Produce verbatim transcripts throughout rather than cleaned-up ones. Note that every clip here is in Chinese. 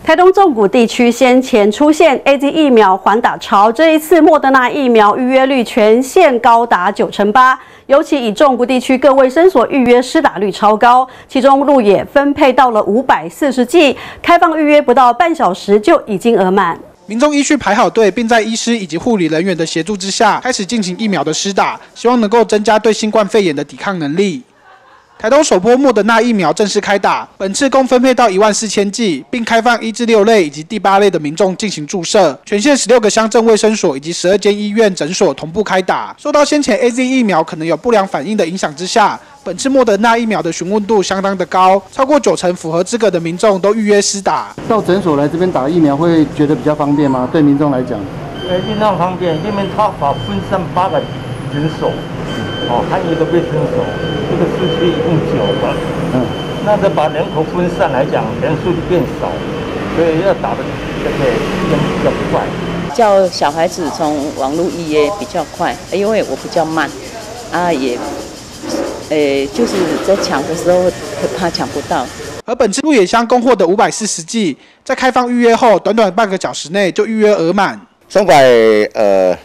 台东纵谷地区先前出现 A Z 疫苗缓打潮，这一次莫德纳疫苗预约率全县高达九成八，尤其以纵谷地区各卫生所预约施打率超高，其中鹿野分配到了五百四十剂，开放预约不到半小时就已经额满。 民众依序排好队，并在医师以及护理人员的协助之下，开始进行疫苗的施打，希望能够增加对新冠肺炎的抵抗能力。台东首波莫德纳疫苗正式开打，本次共分配到一万四千剂，并开放一至六类以及第八类的民众进行注射。全县十六个乡镇卫生所以及十二间医院诊所同步开打。受到先前 A Z 疫苗可能有不良反应的影响之下，本次莫德纳疫苗的询问度相当的高，超过九成符合资格的民众都预约施打。 到诊所来这边打疫苗会觉得比较方便吗？对民众来讲， 呃，非常方便，因为它把分散八个诊所。 哦，还有一个卫生所，这个市区一共九个，嗯，那这把人口分散来讲，人数就变少，所以要打的这个时间比较快。 叫小孩子从网络预约比较快，因为我比较慢，啊也，呃，就是在抢的时候怕抢不到。 而本次鹿野乡供货的五百四十剂，在开放预约后，短短半个小时内就预约额满。 上摆呃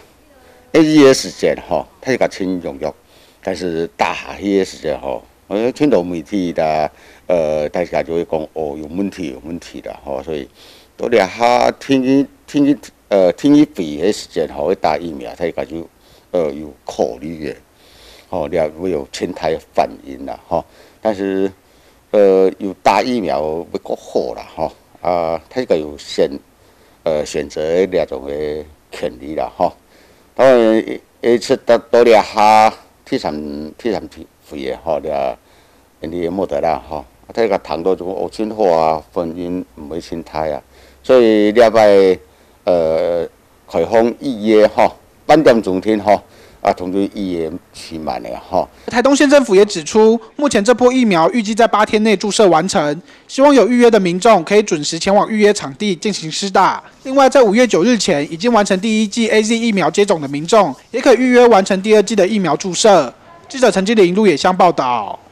A Z 的时间哈，它是个轻用药。 但是打下去的时间吼，呃，听到媒体的，呃，大家就会讲哦，有问题，有问题的吼，所以到了下天气天气呃天气肥的时间吼，会打疫苗，大家就呃有考虑的，吼，了会有前台反应啦，吼，但是呃有打疫苗会较好啦，吼，啊，大家有选呃选择两种的权利啦，吼，当然一次到到了下。 T 三 T 三肺的吼，了，因啲莫德纳吼，睇個糖度就惡清化啊，反應唔會清態啊，所以禮拜呃開放預約吼，半點鐘天吼，啊通知預約期滿了吼。 台東縣政府也指出，目前這波疫苗預計在八天內注射完成，希望有預約的民眾可以準時前往預約場地進行施打。另外，在五月九日前已經完成第一劑 A Z 疫苗接種的民眾，也可以預約完成第二劑的疫苗注射。記者陳基林鹿野鄉報道。